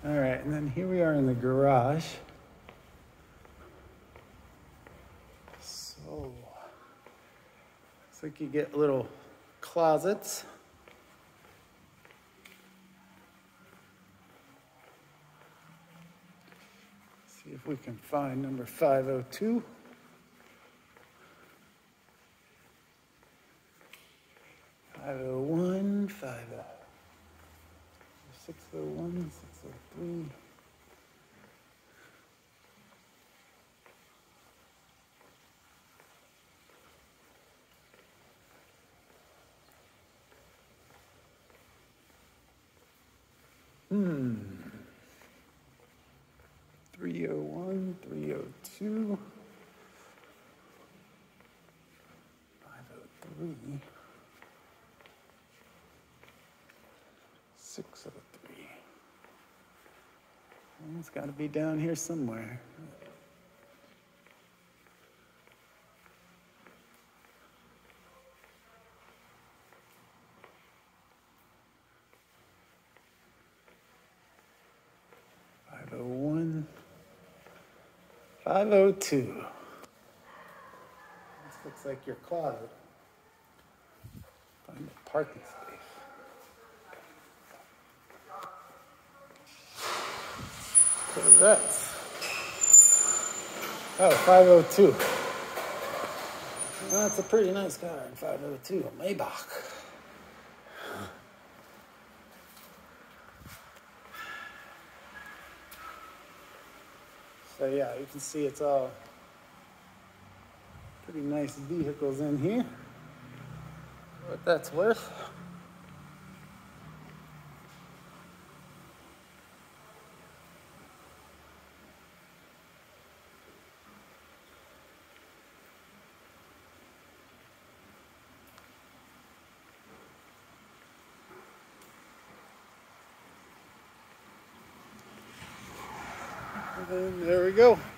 All right, and then here we are in the garage. So, looks like you get little closets. See if we can find number 502. 501, 601, 603. Hmm. 301, 302, 503, 603. Well, it's got to be down here somewhere. "501, 502. This looks like your closet. Find a parking space. What is that? Oh, 502. Well, that's a pretty nice car in 502, a Maybach. So yeah, you can see it's all pretty nice vehicles in here. What that's worth. And then there we go.